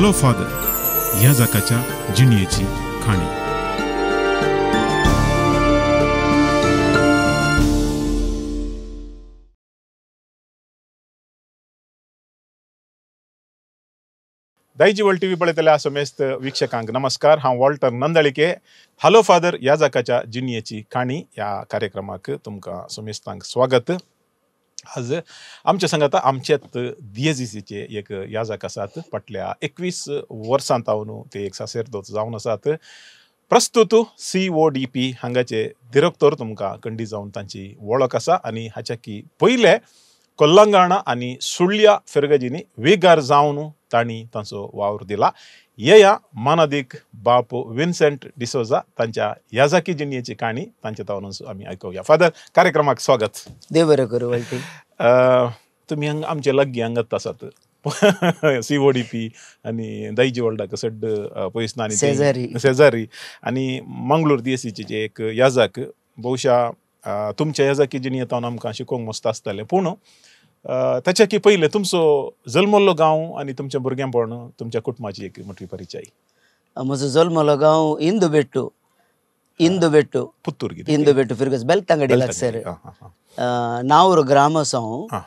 Hello father ह्या जाकाच्या जिणयेची खाणी. दायजी world TV पळयतल्या समेस्त वीक्षकांक नमस्कार. हांव वॉल्टर नंदळिके. हॅलो फादर ह्या जाकाच्या जिणयेची खाणी ह्या कार्यक्रमाक तुमकां समेस्तांक स्वागत. आज आमच्या सांगात आमचेत दियेझीसीचे एक याजक आसात. फाटल्या 21 वर्सां तावन ते एक सासेरदोत जावन आसात. प्रस्तुत CODP हांगाचे डिरेक्टर तुमकां कंडी जावन तांची वळख आसा आनी हाच्या की पयले कोल्लंगाणा आनी सुळ्या फेरगजींनी वेगार जावन तांणी तांचो वावर दिला. या मानादीक बाप विन्सेंट डिसोजा तांच्या याजाकी जिणयेची काणी तांच्या तावन आमी आयकुया. फादर कार्यक्रमाक स्वागत. देव बरें करूं. वळटी तुमी हांगा आमचे लागीं हांगात आसात. CODP आनी दायजी वर्ल्डाक सड्ड पयसना आनी शेजारी आनी मंगळूर DSCचे एक याजक. भोवशा तुमच्या याजाकी जिणयेंतावन आमकां शिकोवंक मस्त आसतालें, पूण ताच्या की पयलें तुमचो जल्मल्लो गांव आनी तुमचें भुरगेंपण, तुमच्या कुटुंबाची एक मोठी परिचय. म्हजो जल्मलो गांव इंदुबेट्टू पुत्तूर इंदुबेट्टू फिरगस बेलतांगडी लागसर नावूर ग्राम आसा.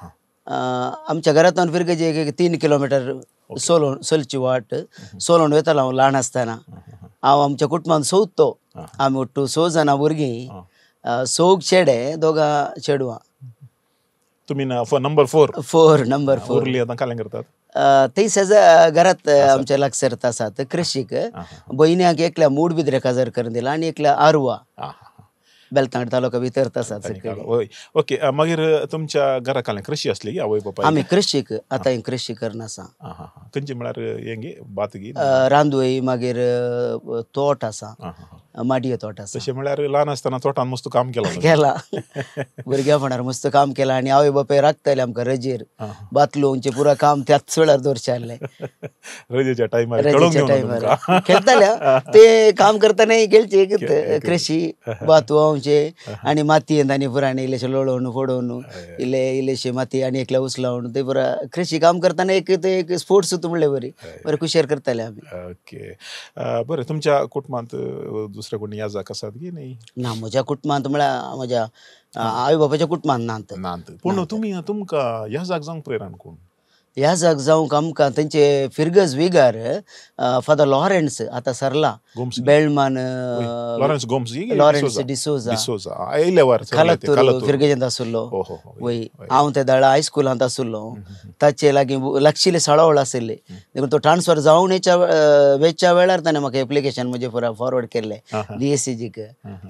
आमच्या घरांतल्यान फिरगजी एक 3 किलोमिटर सोलची वाट. सोलोन वयतालो हांव ल्हान आसतना. हांव आमच्या कुटुंबान चवथो. आमी ओट्टू 6 जाणां भुरगीं, 6 चेडे, 2 चेडवां. तुम्ही नंबर 4 उरली आतां कालें करतात. ते शेजार घरात आमच्या लागसर आसात कृषीक. भयण्याक एकल्या मूड बिद्रे काजार करून दिला आनी एकल्या आरवा बेलतांगडी तालुका भितर आसात. ओके. मागीर तुमच्या घरा कालें कृषी आसली की आवय बापाय? आमी कृषीक आतां कृषी करना आसा. खंयची म्हळ्यार हेंगे बातगी रांदोळी, मागीर तोट आसा, माडये तोट आसा. तशें म्हळ्यार ल्हान आसतना तोटान मस्त काम केला भुरग्यापणार मस्त काम केलां. आनी आवय बापाय राखताले आमकां रजेर. बातलोवचे पुरा काम त्याच वेळार दवरचे आहलें. रजेच्या टायमार खेळताले ते काम करतना गेलचे कृषी बातवांचे आनी मातयेंत आनी पुराणे इल्लेशे लोळोवन फोडोवन इल्लेशे माती आनी एकल्या उचलावन ते पुरा कृषी काम करतना एक स्पोर्ट्स म्हणलें बरें खुशार करताले आमी. ओके. बरें. तुमच्या कुटुंबांत दुसरे कोणी याजक आसात की नाही? ना, म्हज्या कुटुंबांत म्हळ्यार म्हज्या आवय बापायच्या कुटुंबांत नात. पूण तुमकां याजक जावंक प्रेरण कोण? ह्या जाग जावंक आमकां तेंचे फिरगज विगार फादर लॉरेन्स आतां सरला बेळमान, लॉरेन्स डिसोजा खालातूर फिरगजेंत आसुल्लो. वय हांव त्या दाळा हायस्कुलांत आसुल्लो. ताचे लागीं लागशिल्ले साळावळ आसले. देखून तो ट्रान्सफर जावन वेच्या वेळार ताणें म्हाका एप्लिकेशन म्हजें पुरा फॉरवर्ड केल्लें DSCक.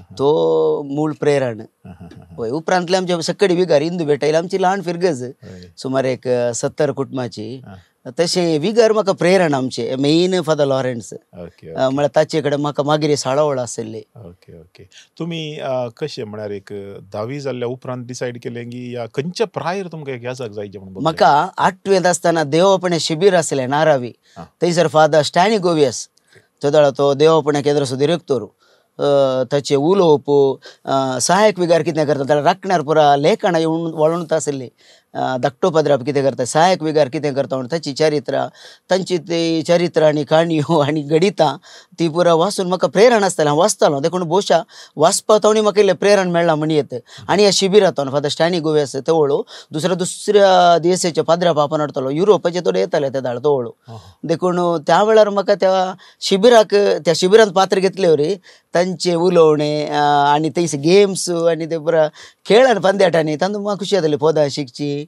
तो मूळ प्रेरण. वय उपरांतले आमचे सकडी विगार इंदू भेटयला आमची ल्हान फिरगज सुमार एक 70 कुटुंबाची. तशें विगार म्हाका प्रेरण आमचे मेन फादर लॉरेन्स. म्हळ्यार ताचे कडेन म्हाका मागीर साळावळ आसले. ओके. तुमी कशें म्हळ्यार एक 10वी जाल्ल्या उपरांत डिसायड केलें की या खंयच्या प्रायर तुमकां एक याजक जायचें म्हणून? म्हाका 8वेंत आसतना देवपणे शिबीर आसलें नारावी. थंयसर फादर स्टॅनी गोवियस तो देवपणे केंद्राचो डिरेक्टर. ताचे उलोवप सहायक विगार कितें करता जाल्यार राखण्यार पुरा लेखणां येवन वळोवनूच आसली. धाकटो पदराप कितें करता, सहायक विगार कितें करता म्हणून ताची चरित्रां, तांची ती चरित्रां आनी काणयो आनी गणितां ती पुरा वाचून म्हाका प्रेरण आसतालें. हांव वाचतालो देखून भोवशा वाचपा तावणी म्हाका इल्लें प्रेरण मेळ्ळां म्हणयत. आनी ह्या शिबिरांत फादर स्टॅनी गोवियस ते वळू दुसऱ्या DSCच्या पाद्र्या आपण हाडटालो. युरोपाचे थोडे येताले ते धाड तो वळू. देखून त्या वेळार म्हाका त्या शिबिरांत पात्र घेतले वरी तांचे उलोवणे आनी थंयसर गेम्स आनी ते पुरा खेळ आनी पंद्याटांनी तातूंत म्हाका खुशी जाताली. पोदां शिकची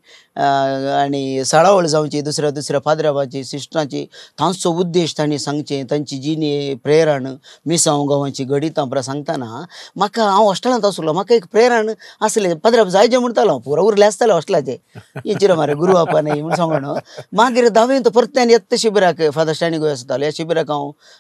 आनी साळावळ जावची दुसऱ्या पाद्रावाची सिस्टरांची. तांचो उद्देश तांणी सांगचें, तांची जिणे प्रेरण मिसांव गांवांची गणितां पुरा सांगतना म्हाका हांव हॉस्टेलांत आसलो. म्हाका एक प्रेरण आसलें. पदराप जायचें म्हणटालो हांव. पुरा उरलें आसतालें हॉस्टेलाचे इंचिरे मारे गुरू आपा न्ही म्हूण सांगून. मागीर 10वेंत परत्यान येत्त शिबिराक फादर स्टॅनी गोवियस आसतालो. ह्या शिबिराक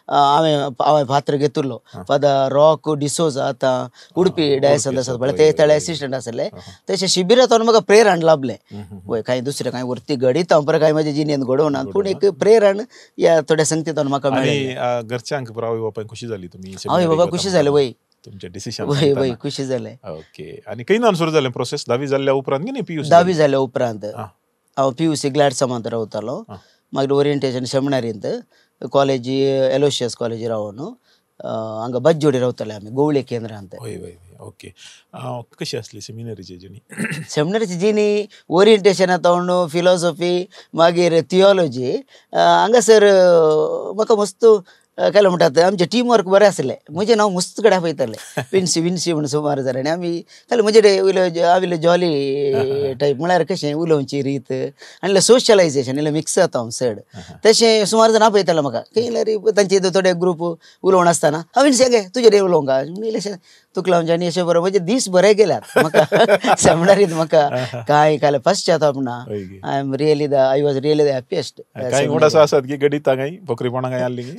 हांवें पात्र घेतिल्लो. फादर रॉक डिसोजा आतां उडपी डायसंत आसात पळय ते ताळे असिस्टंट आसले. तशें शिबिरांत म्हाका प्रेरण लाभलें. वय कांय दुसरें कांय वरती गणितां पुरा कांय म्हाज्या जिणेंत घडोवनात, पूण एक प्रेरण या थोड्या संगतींतान म्हाका मेळ्ळें. घरच्यांक आवय बापाय खुशी जाली? तुमी आवय बाबा खुशी जाले. वय तुमचे डिसिजन वय खुशी जाले. ओके. आनी खंयच्यान सुरू जालें प्रोसेस? 10वी जाल्ल्या उपरांत की PUC? 10वी जाल्ल्या उपरांत हांव PUC ग्लॅड समांत रावतालो. मागीर ओरिएंटेशन सेमिनारींत कॉलेज एलोशियस कॉलेज रावून हांगा बज्जोडी रावताले आमी गवळे केंद्र ಅಂತ. वय वय ओके. कशी असली सेमिनरीची जर्नी? सेमिनारीची जिनी ओरिएंटेशन तवंड फिलॉसॉफी मागीर थियोलॉजी हांगासर म्हाका मस्त काय म्हणटात आमचे टीम वर्क बरें आसलें. म्हणजे हांव मस्त कडेन पळयतालें विन्सी विन्सी म्हणून सुमार जालें आनी आमी काय म्हणजे आविल्ले जॉली टायप म्हळ्यार कशें उलोवची रीत आनी सोशलायजेशन इल्लें मिक्स जाता हांव चड तशें सुमार जाण पळयतालें म्हाका खंय तांचे थोडे ग्रूप उलोवण आसतना हांव विन्सी गे तुजे रे उलोवंक इल्लेशें तुका लावन आनी अशें बरोबर म्हणजे दीस बरे गेल्यात म्हाका सेमिनारींत म्हाका कांय काय पश्चाताप ना. I am really I was really the happiest. काही उडासा असतात की गडीता काही बकरीपणा काही आली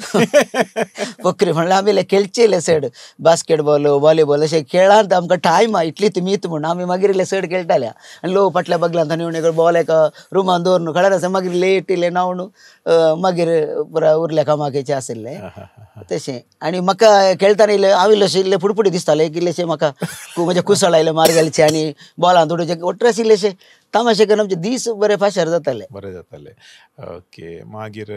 बकरी म्हणल्यार आमी खेळचेले चड बास्केटबॉल व्हॉलीबॉल अशें खेळांत आमकां टायम इतली मीत म्हणून आमी मागीर इल्ले चड खेळटाले आनी लो फाटल्या बगलांत आनी येवन बॉल एका रुमान दवरून खेळत आसा मागीर लेट इल्लें न्हांवन मागीर पुरा उरल्या कामाकेचें आशिल्लें तशें. आनी म्हाका खेळटाना इल्लें हांव इल्लेशें इल्लें फुडफुडी दिसतालें एक इल्लेशें म्हाका म्हणजे कुसळ आयलें मारगालचें आनी बॉलान उडोवचें ओट्रस इल्लेशें तमाशे करून आमचे दीस बरे फाशर जाताले. बरें जातालें. ओके. मागीर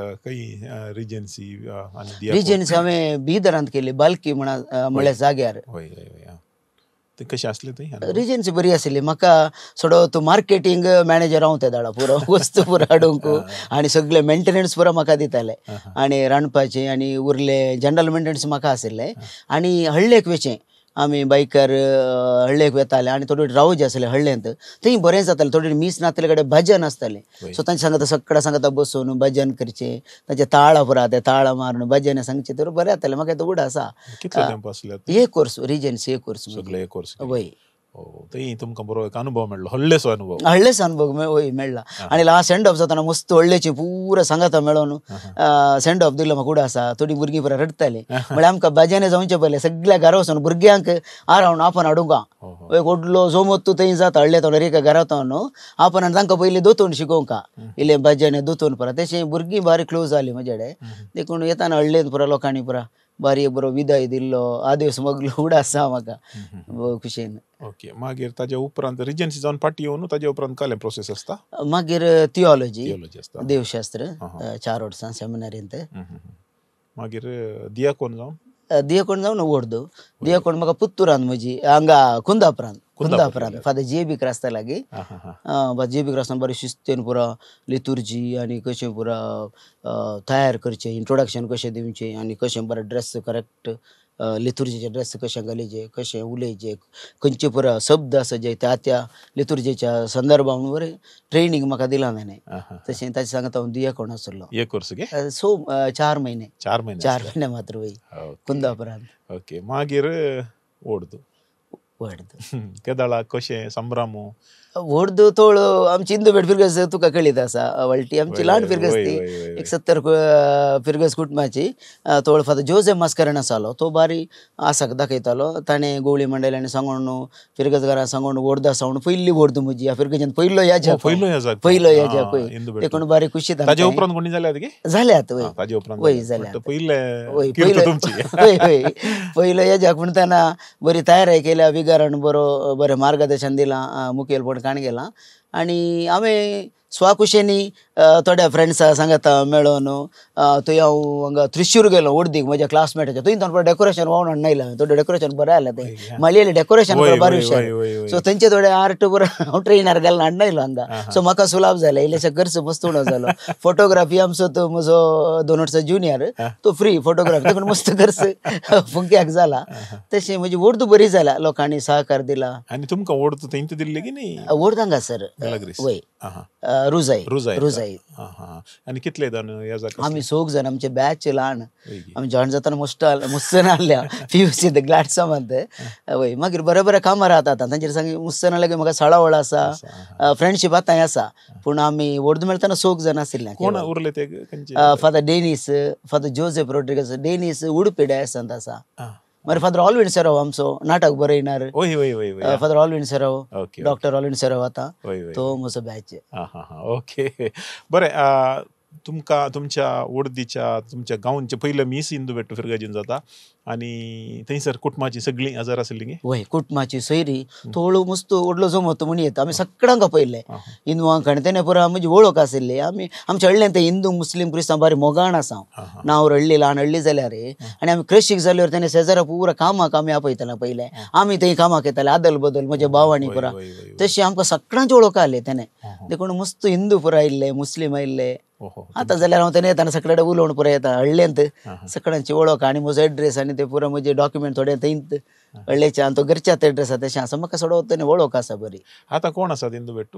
खंय रिजन्सी रिजन्सी हांवें बिदरांत केली बाल्की म्हळ्यार जाग्यार. वय वय वय. ते कशें आसलें थंय? रिजन्सी बरी आशिल्ली. म्हाका सोडो तो मार्केटींग मॅनेजर हांव ते धाडा पुरो वस्तू पुरो हाडूंक आनी सगळे मेंटेनन्स पुरो म्हाका दिताले आनी रांदपाचें आनी उरले जनरल मेंटेनन्स म्हाका आशिल्लें. आनी हळ्ळेक वेचें आमी बायकार हळ्ळेक वेताले आनी थोडे रावज आसले हळ्ळेंत थंय बरें जातालें. थोडे मीस नासले कडेन भजन आसतालें सो तांचे सांगता सकाळ सांगता बसून भजन करचें ताचे ताळा पुरा ते ताळा मारून भजन सांगचें तर बरें जातालें. म्हाका तो उड आसा. कितलो तेंप आसले हे कोर्स रिजन्सी हे कोर्स सगळे कोर्स? वय. थंय तुमकां बरो एक अनुभव मेळ्ळो व्हडलेसो अनुभव? व्हडलेसो अनुभव वय मेळ्ळा. आनी लास्ट सेंड ऑफ जाताना मस्त व्हडलेची पुरा सांगाता मेळोन सेंड ऑफ दिलो म्हाका उड आसा. थोडी भुरगीं पुरा रडतालीं म्हळ्यार आमकां भजन जावचें पडलें सगळ्या घरा वचून भुरग्यांक आरावन आपण हाडूंक एक व्हडलो जोमत तूं थंय जाता हळ्ळे तो एका घरांत आपण तांकां पयलीं दोतोन शिकोवंक इल्लें भजन दोतोन पुरा तशें भुरगीं बारी क्लोज जालीं म्हजे कडेन. देखून येताना हळ्ळेंत पुरा लोकांनी पुरा बारी बरो विदाय दिल्लो आदेश मगलो उड आसा म्हाका खुशेन. ओके. मागीर ताज्या उपरांत रिजन्सी जावन फाटी येवन ताज्या उपरांत कसलें प्रोसेस आसता? मागीर थियोलॉजी आसता. देवशास्त्र 4 वर्सां सेमिनारींत. मागीर दियाकोन जावन दियाकोण जावन ओर्दो दियाकोण म्हाका पुत्तुरान म्हजी हांगा कुंदापुरांत फादर JB क्रास्ता लागीं JB क्रास्तान बरें शिस्तेन पुरा लितुर्जी आनी कशें पुरा तयार करचें इंट्रोडक्शन कशें दिवचें आनी कशें बरें ड्रेस करेक्ट लितुर्जीचे ड्रेस कशें घालचें कशें उलयचें खंयचे पुरा शब्द आसा जे त्या लितुर्जेच्या संदर्भान बरें ट्रेनींग म्हाका दिलां ताणें तशें ताचे सांगता हांव दियाकोण आसलो. एक कोर्स गे? 4 महिने. 4 महिने मात्र वय कुंदापुरांत. ओके. मागीर ओर्दो केदाळा कशें संभ्रामू? ओर्दो तोळ आमची इंदुबेट फिरगस तुका कळीत आसा वळटी आमची ल्हान फिरगस ती एक 70 फिरगस कुटुंबाची. तोळ फादर जोसेफ मास्करेन आसालो तो बारी आसाक दाखयतालो. ताणें गवळी मंडळांनी सांगून फिरगस घरां सांगून ओर्दो सांगून पयली ओर्दो म्हजी ह्या फिरगेच्यान पयलो याजाक देखून बारी खुशी ताज्या उपरांत कोणी जाल्यात गे? जाल्यात वय ताज्या उपरांत वय जाल्यात पयले पयलो याजाक म्हण ताना बरी तयारी केल्या विगारान बरें मार्गदर्शन दिलां मुखेलपण काण गेलां. आनी हांवें स्वाकुशेनी थोड्या फ्रेंड्सां सांगाता मेळोन थंय हांव हांगा त्रिशूर गेलो ओर्दीक म्हज्या क्लासमेटाच्या थंय ताणें डेकोरेशन वावन हाडून आयलां. थोडें डेकोरेशन बरें जालें तें मलयाली डेकोरेशन बरें हुशार सो तेंचे थोडे आर्ट बरो हांव ट्रेनर घालून हाडून आयलो हांगा. सो म्हाका सुलाभ जालें इल्लेशें खर्च मस्त उणो जालो. फोटोग्राफी आमचो तो म्हजो 2 वर्सां जुनियर तो फ्री फोटोग्राफी देखून मस्त खर्च फुंक्याक जाला. तशें म्हजी ओर्दो बरी जाल्या लोकांनी सहकार दिला. आनी तुमकां ओर्दो थंय दिल्ले की न्ही? ओर्दो हांगा सर वय रुजाई. आनी कितले जाण ह्या जाका? आमी 6 जाण आमचे बॅच ल्हान आमी जॉइन जाताना मुस्सन आहल्या PUC ग्लॅड सामांत वय. मागीर बरें कामां रावतात तांचेर सांगी मुस्सन लागीं म्हाका साळावळ आसा फ्रेंडशीप आतां आसा पूण आमी ओर्दो मेळटाना 6 जाण आशिल्ले. कोण उरले ते? Father Dennis father Joseph Rodrigues Dennis Udupi डायसंत आसा. मागीर फादर ऑलविन सेराव आमचो नाटक बरयणार फादर ऑलविन सेराव डॉक्टर ऑलविन सेराव आतां तो म्हजो बॅच. ओके बरें. तुमका तुमच्या ओडदीच्या तुमच्या गांवचे पहिलं मीस इंदू भेटू फिरगाजीन जाता आणि थंयसर कुटुंबाची सगळी आजार आसली गे वय कुटुंबाची सोयरी थोडो मस्त ओडलो जमतो म्हण येता आमी सगळ्यांक पयले हिंदुवांक आनी तेणे पुरा म्हणजे वळख आशिल्ली आमी आमच्या हळ्ळेन ते हिंदू मुस्लिम क्रिस्तांव बारी मोगाण आसा नांव हळ्ळी ल्हान हळ्ळी जाल्यार आनी आमी क्रिस्तीक जाल्यार तेणे शेजारा पुरा कामाक आमी आपयताले पयले आमी थंय कामाक येताले आदल बदल म्हजे भाव आनी पुरा तशी आमकां सगळ्यांची वळख आसली तेणे देखून मस्त हिंदू पुरा आयिल्ले मुस्लिम आयिल्ले आता जाल्यार हांव तेणे येताना सगळे उलोवन पुरा येता हळ्ळेंत सगळ्यांची वळख आनी म्हजो एड्रेस आनी ते पुरा म्हजे डॉक्युमेंट थोडे थंयत हळ्ळेचे आनी तो घरच्याच एड्रेस आसा तशें आसा म्हाका सोडवताना वळख आसा बरी आता कोण आसात इंदू भेटू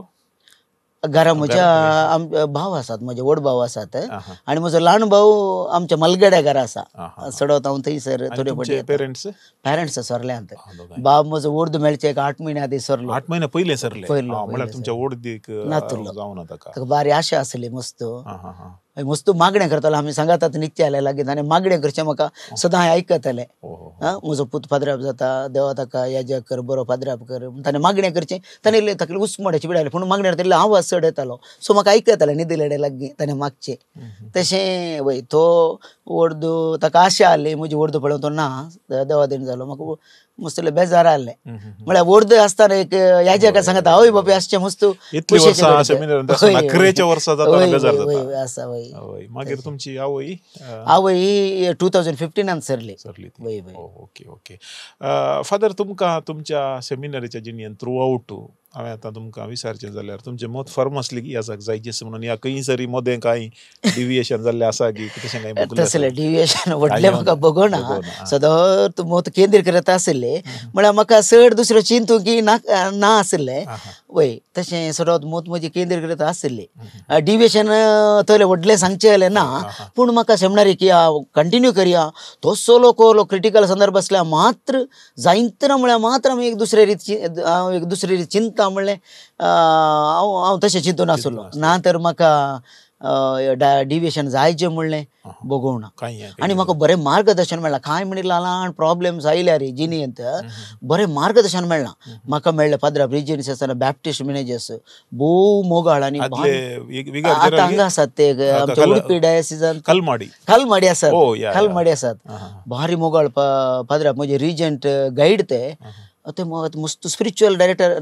घरा म्हज्या भाव आसात म्हजे व्हड भाव आसात आनी म्हजो ल्हान भाऊ आमच्या मलगड्या घरा आसा सोडवता हांव थंयसर थोडे फावटी पेरेंट्स पेरंट्स सरल्यांत बाब म्हजो उर्द मेळचे एक 8 महिने आदी सरलो 8 महिने पहिले सरले पयलो, म्हळ्यार तुमच्या ओडदीक नातुरलो. जावन ताका ताका बारी आशा आसली मस्त मस्त मागणें करतालो आमी सांगातात नित्य आले लागीं आनी मागणें करचें म्हाका सदां हांवें आयकतालें म्हजो पूत पाद्राप जाता देवा ताका याजक कर बरो पाद्राप कर ताणें मागणें करचें ताणें ताका उस्मोड्याची पिडायली पूण मागणें करतले आवाज चड येतालो सो म्हाका आयकतालें न्हिदी लेडे लागीं ताणें मागचें तशें वय तो उर्दू ताका आशा आसली म्हजी उर्दू पळोवन तो ना देवा देण जालो म्हाका मस्त बेजार आसलें म्हळ्यार उर्दू आसतना एक याजका सांगता हय बाबी आसचें मस्त इतली वर्सां सेमिनार अकरेच्या वर्सां जाता बेजार जाता आसा वय मागीर तुमची आवय आवय ही 2015 सरली सरली ओके ओके फादर तुमकां तुमच्या सेमिनारीच्या जिणेंत थ्रू आउट हांवें आतां तुमकां विचारचें जाल्यार तुमचें मत फर्म आसली की याजाक जायचे म्हणून या खंय सरी मदें कांय डिविएशन जाल्लें आसा की तशें कांय तसलें डिविएशन व्हडलें म्हाका बगोना सदां मत केंद्रीय करता आसले म्हळ्यार म्हाका चड दुसरो चिंतू की ना आसलें वय तशें सदां मत म्हजी केंद्रीय करता आसली डिविएशन थंय व्हडलें सांगचें जालें ना पूण म्हाका सेमिनारी की कंटिन्यू करया तसलो कोलो क्रिटिकल संदर्भ आसल्यार मात्र जायतना म्हळ्यार मात्र आमी एक दुसरे रीत चिंता म्हणलें हांव तशें चिंतून आसलो ना तर म्हाका डिविएशन जायचें म्हणलें बगोवना आनी म्हाका बरें मार्गदर्शन मेळ्ळां कांय म्हणिल्लें ल्हान प्रॉब्लेम्स आयल्यार जिणेंत बरें मार्गदर्शन मेळ्ळां म्हाका मेळ्ळें पाद्राप रिजन्स आसतना बॅप्टिस्ट मॅनेजर्स भोव मोगाळ आनी आतां हांगा आसात ते आमच्या उडपी डायसिसांत खालमाडी आसात भारी मोगाळ पाद्राप म्हणजे रिजंट गायड ते मस्त स्पिरिच्युअल डायरेक्टर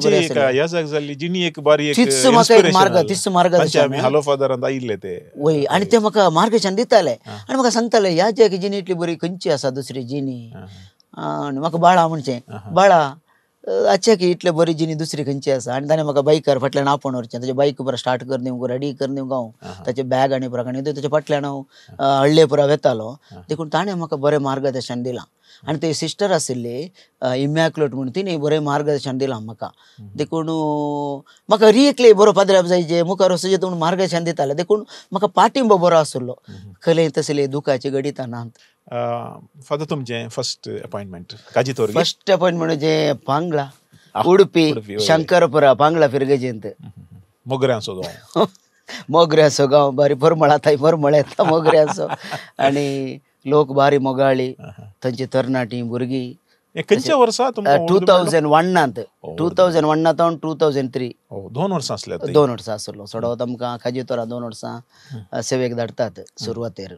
वय आनी ते म्हाका मार्गदर्शन दिताले आनी म्हाका सांगताले ह्या जग जिणी इतली बरी खंयची आसा दुसरी जिणी आनी म्हाका बाळा म्हणचें बाळा अच्छा की इतले बरी जिणी दुसरी खंयची आसा आनी ताणें म्हाका बायकार फाटल्यान आपण व्हरचें ताचे बायक पुरा स्टार्ट कर दिवंक रेडी कर दिवंक हांव ताचे बॅग आनी पुरा आनी ताच्या फाटल्यान हांव हळ्ळे पुरा वेतालो देखून ताणें म्हाका बरें मार्गदर्शन दिलां आनी ते सिस्टर आशिल्ली इमॅक्युलेट म्हणून तिणें बरें मार्गदर्शन दिलां म्हाका देखून म्हाका रियेकले बरो पाद्राप जायचे मुखार वचचें म्हणून मार्गदर्शन दिताले देखून म्हाका पाठिंबो बरो आसलो खरें तसले दुखाचे गणिता नात फादर तुमचें फर्स्ट अपॉइंटमेंट काजीतोर फर्स्ट अपॉइंटमेंट म्हणजे पांगळा उडपी शंकरपुरा पांगळा फिरगेजेंत मोगऱ्यांचो मोगऱ्याचो गांव बारी परमळ आतां परमळ येता मोगऱ्याचो आनी लोक बारी मोगाळी थंयची तरणाटी भुरगीं खंयच्या वर्सा 2001 2001 2003 2 वर्सां आसल्यात 2 वर्सां आसलो सोडवत आमकां काजीतोरा 2 वर्सां सेवेक धाडटात सुरवातेर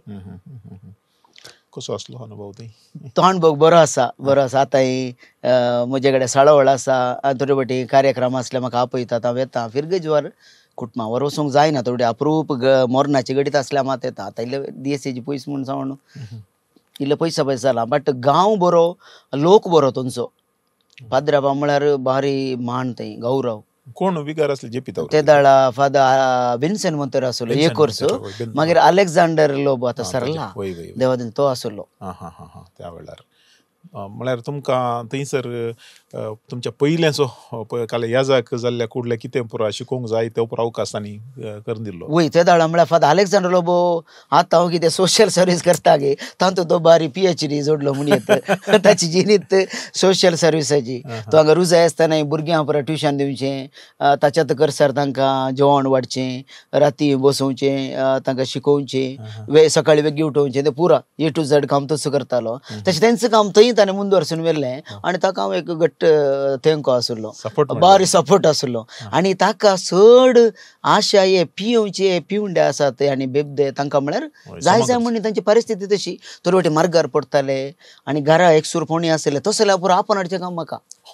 कसो आसलो अनुभव तो अनुभव बरो आसा आतां म्हजे कडेन साळवळ आसा आनी थोडे फावटी कार्यक्रम आसले म्हाका आपयतात हांव येता फिरगेजवार कुटुंबावर वचूंक जायना थोडी अप्रूप मोरणाची गडीत आसल्या मात येता आतां इल्ले DSAचे पयस म्हूण जावन इल्ले पयसा जाला बट गांव बरो लोक बरो थंयचो पाद्रापा म्हळ्यार बारी मान थंय गौरव कोण विकार आसले जे पिता ते दाळा फादर विन्सेंट मोंतेरो आसलो एक वर्स मागीर अलेक्झांडर लोब आतां सरला देवादीन तो आसलो त्या वेळार म्हळ्यार तुमकां थंयसर तुमच्या पयलेचो काले याजाक जाल्ल्या कुडले कितें पुरा शिकोवंक जाय ते पुरो अवकाशांनी करून दिल्लो वय ते दाळा म्हळ्यार फादर अलेक्झांडर लोबो आतां हांव कितें सोशल सर्वीस करता गे तातूंत तो बारी PhD जोडलो म्हूण येता ताची जिणीत सोशल सर्विसाची तो हांगा रुजाय आसतना भुरग्यांक पुरा ट्युशन दिवचें ताच्यात करसार तांकां जेवण वाडचें राती बसोवचें तांकां शिकोवचें सकाळीं वेगळी उठोवचें तें पुरा A to Z काम तसो करतालो तशें तेंचें काम थंय थंय ताणें मुंदरसून व्हेल्लें आनी ताका हांव एक घट्ट तेंको आशिल्लो Support बारी सपोर्ट आशिल्लो आनी ताका चड आशा हे पिवचे पिवंडे आसात आनी बेबदे तांकां म्हळ्यार जाय जाय म्हणून तांची परिस्थिती तशी तर वाटी मार्गार पडताले आनी घरा एकसूरपणी आसले तसले पुरो आपण हाडचें काम म्हाका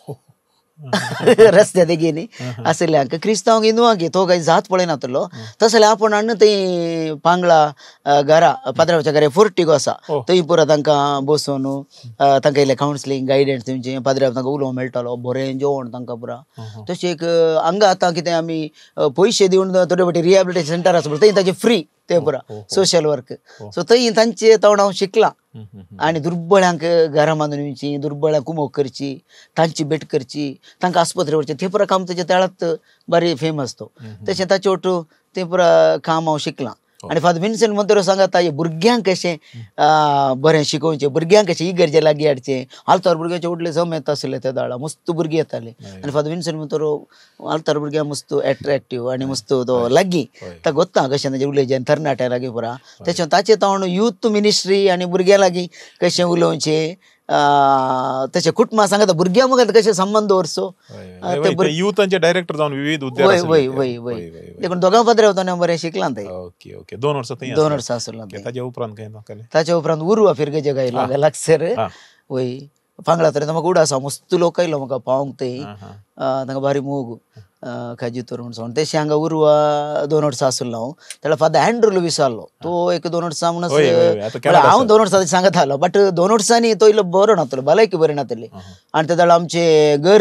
रस्त्या देगेनी आसल्यांक क्रिस्तांव हिंदुवांक तो काही जात पळयनातलो तसले आपण हाडून थंय पांगळा घरा पाद्रावाच्या घरा फोर्टिगो आसा थंय पुरो तांकां बसोवन तांकां इल्लें कावन्सिलींग गायडन्स दिवचें पाद्राव तांकां उलोवंक मेळटालो बरें जेवण तांकां पुरा तशें एक हांगा आतां कितें आमी पयशे दिवन थोडे फावटी रिहॅबिलिटेशन सेंटर आसा पळय थंय ताचें फ्री ते पुरा सोशल वर्क सो थंय तांचे तोंड हांव शिकलां आनी दुर्बळ्यांक घरां बांदून दिवचीं दुर्बळ्यांक कुमोग करची तांची भेट करची तांकां आस्पत्रे व्हरचें तें पुरा काम ताच्या तेळात बरी फेमस तो तशें ताचे वटू तें पुरा काम हांव शिकलां आनी फादर विन्सेंट मोंतेरो सांगाता हे भुरग्यांक कशें बरें शिकोवचें भुरग्यांक कशें इगर्जे लागीं हाडचें आल्तार भुरग्यांचे व्हडले जम येता आसले त्या दाळा मस्त भुरगीं येताले आनी फादर विन्सेंट मोंतेरो आल्तार भुरग्यांक मस्त एट्रॅक्टीव आनी मस्त तो लागीं ताका गोत्ता कशें ताजें उलयचें तरणाट्या लागीं पुरा तेच्या ताचे तोंड यूथ मिनिस्ट्री आनी भुरग्यां लागीं कशें उलोवचें तशें कुटुंबां सांगता भुरग्यां मगत कशें संबंद दवरचो युथांचे डायरेक्टर जावन विविध वय वय वय वय देखून दोगां पाद्रे वताना बरें शिकलां थंय ओके ओके 2 वर्सां थंय 2 वर्सां आसलो ताच्या उपरांत काय नाकाले ताच्या उपरांत उर्वा फिरगेचे गायलो लागसर वय पांगळा तरी म्हाका उड आसा मस्त लोक आयलो म्हाका पावंक थंय तांकां भारी मोग खाजितोर म्हण सांगून तेशें हांगा उर्वा 2 वर्सां आसलो हांव तेन्ना फादर एंड्रू लुईस आहलो तो एक 2 वर्सां म्हणून हांव 2 वर्सां सांगत आहलो बट 2 वर्सांनी तो इल्लो बरो नातलो भलायकी बरी नातली आनी त्या आमचें घर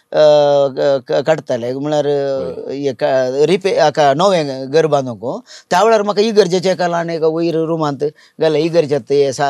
काडताले म्हळ्यार नवें घर बांदूंक त्या वेळार म्हाका इगर्जेचें एका आनी एका वयर रुमांत घाले इगर्जेत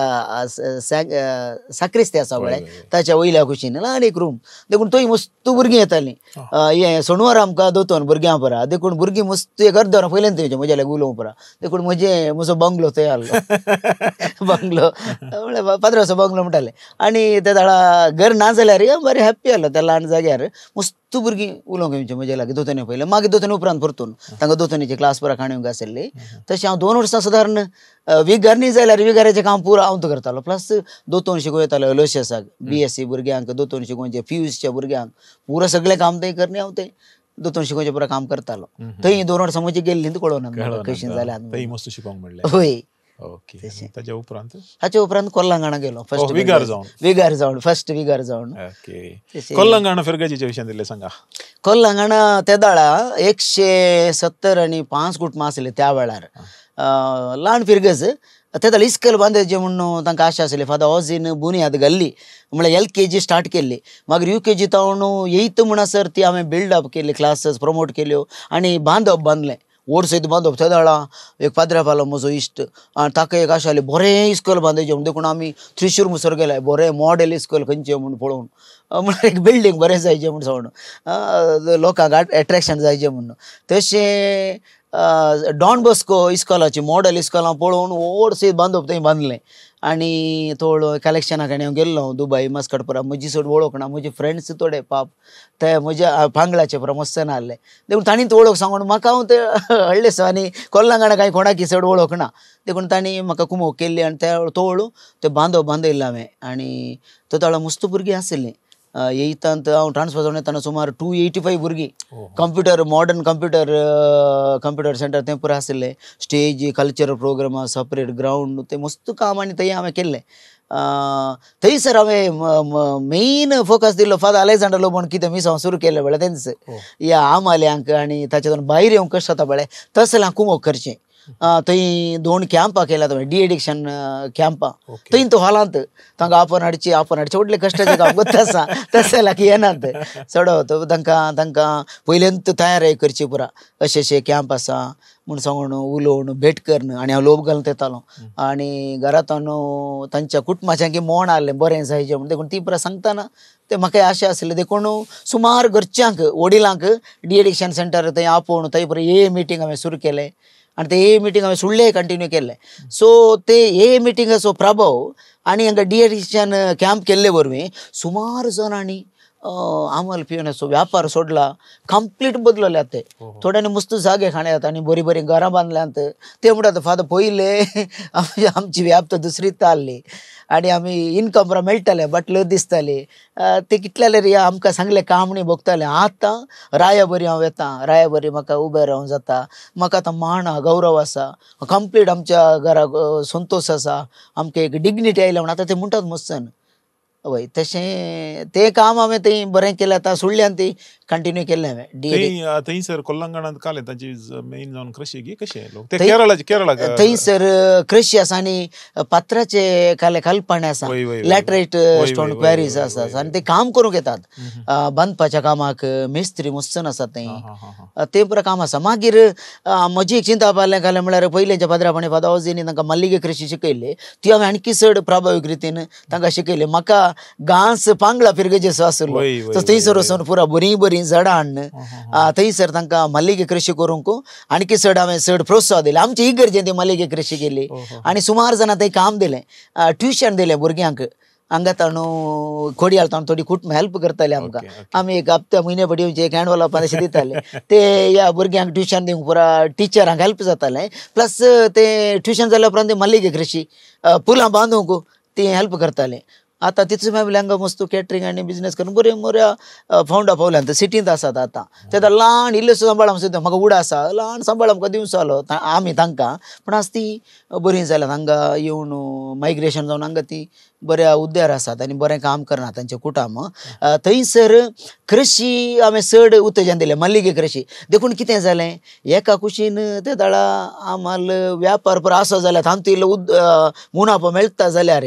साक्रिस्ती आसा पळय ताच्या वयल्या कुशीन ल्हान एक रूम देखून थंय मस्त भुरगीं येतालीं हें सोणवार आमकां दोतोन भुरग्यां परा देखून भुरगीं मस्त एक अर्द वरां पयलें थंयचें म्हज्या लागी उलोवंक परा देखून म्हजो बंगलो थंय आहलो बंगलो म्हळ्यार 15 बंगलो म्हणटाले आनी त्या दाळा घर ना जाल्यार बरें हॅप्पी आहलो त्या ल्हान जाग्यार मस्त भुरगीं उलोवंक येवचें म्हज्या लागीं दोतोनी पयलें मागीर दोतोनी उपरांत परतून तांकां दोतोनीची क्लास पुरा खाणेवंक आसली तशें हांव 2 वर्सां सादारण विगार न्ही जाल्यार विगाराचें काम पुरो हांव करतालो प्लस दोतोन शिकोवन येतालो लोशेसाक BSc भुरग्यांक दोतोन शिकोवचे फ्यूजच्या भुरग्यांक पुरो सगळें काम थंय करनी हांव थंय दोतोन शिकोवचें पुरो काम करतालो थंय 2 वर्सां म्हजी गेल्लीं ती कळोना कशीं जाल्यार थंय मस्त शिकोवंक म्हणलें होय ओके ताच्या उपरांत हाचे उपरांत कोल्लांगाणा गेलो फर्स्ट विगार जावन फर्स्ट विगार जावन ओके कोल्लांगाणा फिरगेजीच्या विशयान दिलें सांगा कोल्लांगाणा त्या दाळा 170 आनी 5 कुटुंबां आसले त्या वेळार ल्हान फिरगज ते दाळ इस्कल बांदचें म्हणून तांकां आशा आसली फादर ऑझीन बुनियाद घाल्ली म्हळ्यार LKG स्टार्ट केल्ली मागीर UKG तावन 8th म्हणसर ती हांवें बिल्डअप केली क्लासीस प्रमोट केल्यो आनी बांदलें ओड सयत बांदप त्या दाळा एक पाद्र्या पालो म्हजो इश्ट आनी ताका एक आशा आसली बरें इस्कॉल बांदचें म्हण देखून आमी त्रिशूर मुसर गेले बरें मॉडेल इस्कॉल खंयचें म्हूण पळोवन म्हळ्यार एक बिल्डींग बरें जायचें म्हूण सांगून लोकांक अट्रॅक्शन जायचें म्हणून तशें डॉन बॉस्को इस्कॉलाची मॉडेल इस्कॉलां पळोवन ओड सयत बांदप थंय बांदलें आनी थोडो कलेक्शनाक आनी हांव गेल्लो दुबय मस्कट पुरा म्हजी चड वळख ना म्हजे फ्रेंड्स थोडे पाप ते म्हज्या पांगळाचे पुरा मस्त नासले देखून तांणी ती वळख सांगून म्हाका हांव ते हडले सो आनी कोल्लांगाणा कांय कोणाकी चड वळख ना देखून तांणी म्हाका कुमोग केल्ली आनी तो वळू ते बांदयल्ले हांवें आनी तो ताळा मस्त भुरगीं आसलीं येयतांत हांव ट्रान्सफर जावन येताना सुमार 285 भुरगीं कंप्युटर मॉडर्न कंप्युटर सेंटर तें पुरो आसलें stage cultural programme separate ground तें मस्त काम आनी थंय हांवें केल्लें थंयसर हांवें मेन फोकस दिल्लो फादर अलेक्झांडर लोबोन कितें मिसांव सुरू केलें पळय तेंच ह्या आमाल्यांक आनी ताचे भायर येवंक कशें जाता पळय तसलें कुमोग करचें थंय 2 कॅम्पां केल्यात डी एडिक्शन कॅम्पां थंय तो हॉलांत तांकां आपण हाडचें व्हडलें कश्टाचें काम करता आसा तशें लागीं येनात चडत तांकां पयलेंत तयारी करची पुरा अशें कॅम्प आसा म्हूण सांगून उलोवन भेट करून आनी हांव लोभ घालून येतालो आनी घरांतून तांच्या कुटुंबाचें की मोण आहलें बरें जायचें म्हूण देखून ती पुरा सांगतना ते म्हाका आशा आसली देखून सुमार घरच्यांक वडिलांक डी एडिक्शन सेंटर थंय आपोवन थंय पुरो मिटींग हांवें सुरू केलें आनी ते मिटींग हांवें फुडलें कंटिन्यू केलें सो ते मिटींगाचो प्रभाव आनी हांगा डी एडिक्शन कॅम्प केल्ले वरवीं सुमार जणांनी आम्हाला पिवण्याचो व्यापार सोडला, कंप्लीट बदलले ते. थोड्याने मस्त जागे खाण्यात आणि बरी बरी घरां बांधल्यात. ते म्हणतात फादर पहिले आमची व्याप तर दुसरी चालली आणि आम्ही इन्कम मेळटले बटले दिसताले. ते कितले रे आमकां सांगले काम नाही बघताले. आतां राया बरी हांव येता, राया बरी म्हाका उबें रावूंक जाता, म्हाका आतां मान आहा, गौरव आसा, कंप्लीट आमच्या घराक संतोष आसा, आमकां एक डिग्निटी आयल्या म्हणून आतां ते म्हणटात मस्तन. हय तशें ते काम हांवें थंय बरें केलें. आतां सोडल्यान ती कंटिन्यू केलें हांवें. थंयसर कोल्लंगणात काले तांची मेन जावन कृषी गी कशी लोक ते केरळा थंयसर कृषी आसा आनी पत्राचे काले खालपणे आसा, लॅटरायट स्टोन क्वेरीज आसा आनी ते काम करूंक येतात. बांदपाच्या कामाक मेस्त्री मस्तन आसा थंय, ते पुरो काम आसा. मागीर म्हजी एक चिंता पावलें कालें म्हळ्यार पयलींच्या पाद्रापणी फादर ओजीनी तांकां मल्लिगे कृषी शिकयली, ती हांवें आनीक चड प्रभावीक रितीन तांकां शिकयली. म्हाका घास पांगळा फिरगेचो आसलो, थंयसर वचून पुरा बरीं झाडां हाडन थंयसर तांकां मल्लिगे कृषी करूंक आनीक चड हांवें चड प्रोत्साह दिलें. आमच्या इगर्जेन ती मल्लिगे कृषी केली आनी सुमार जाणां थंय काम दिलें, ट्युशन दिलें भुरग्यांक. हांगा ताणू खोडयाळ ताणू थोडी खूट हेल्प करताले आमकां. आमी एक हप्त्या म्हयने पडीवचे एक हँडवॉलापान अशें दिताले. ते ह्या भुरग्यांक ट्युशन दिवंक पुरा टिचरांक हेल्प जातालें. प्लस ते ट्युशन जाल्या उपरांत मल्लिगे कृषी फुलां बांदूंक ती हेल्प करतालें. आतां तितून मेळ्ळें हांगा मस्त कॅटरिंग आनी बिजनेस करून बऱ्या फावंडा पावल्यात. सिटींत आसात आतां. ते ल्हान इल्लेसो सांबाळ सुद्दां म्हाका उडा आसा, ल्हान सांबाळ आमकां दिवचो आलो आमी तांकां. पूण आज ती बरीं जाल्यात. हांगा येवन मायग्रेशन जावन हांगा ती बऱ्या उद्यार आसात आनी बरें काम करनात तांचे कुटुंब. थंयसर कृषी हांवें चड उत्तेजन दिलें, मल्लिगे कृषी. देखून कितें जालें, एका कुशीन ते दाळा आमाल व्यापार पुरो आसा जाल्यार आमचो इल्लो मुनाफो मेळटा जाल्यार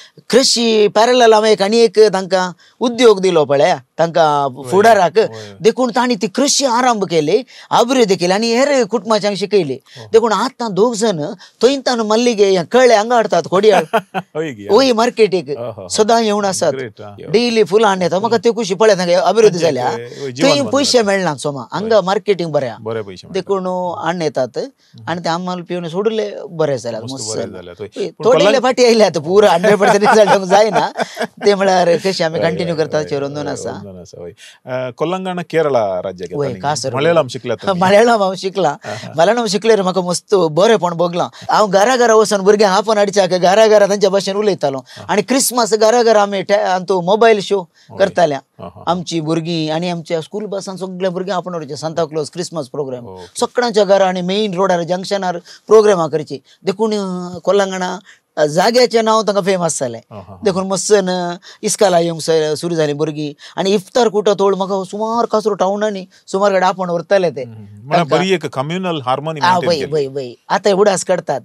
कृषी पॅरलल हांवें आनी एक तांकां उद्योग दिलो पळय तांकां फुडाराक. देखून तांणी ती कृषी आरंभ केली, अभिवृद्धी केली आनी हेर कुटुंबाच्यांक शिकयली. देखून आतां दोग जण थंयतान मल्लिगे कळ्ळे हांगा हाडटात खोडयाळ वय मार्केटीक सदां येवन आसात, डेली फुलां हाडून येता. म्हाका त्यो कुशी पळय तांकां अभिवृद्धी जाल्या, थंय पयशे मेळनात सोमा, हांगा मार्केटींग बरें देखून हाडून येतात आनी ते आम्हाला पिवन सोडले बरें जाल्यात मस्त. थोडे फाटी आयल्यात पुरो 100% रिजल्ट जायना ते म्हळ्यार कशें आमी कंटिन्यू करता ताचेर रंदून आसा. कोल्लंगण केरळा राज्य मल्याळम हांव शिकला. मल्याळम शिकले म्हाका मस्त बरेंपण भोगलां. हांव घरा घरा वचून भुरग्यांक आपण हाडच्याक घरा घरा तांच्या भाशेन उलयतालो. आनी क्रिस्मस घरा घरा आमी मोबायल शो करताले. आमची भुरगीं आनी आमच्या स्कूल बसान सगळे भुरग्यांक आपण हाडचे. सांता क्लॉज क्रिस्मस प्रोग्राम सगळ्यांच्या घरा आनी मेन रोडार जंक्शनार प्रोग्रामां करची. देखून कोल्लंगणा जाग्याचें नांव तांकां फेमस जालें. देखून मस्तन इस्काला येवंक सुरू जालीं भुरगीं. आनी इफ्तार कुटो तोड म्हाका सुमार कासरो टावनांनी सुमार कडेन आपण व्हरताले ते. बरी एक कम्युनल हार्मोनी वय आतां उडास काडतात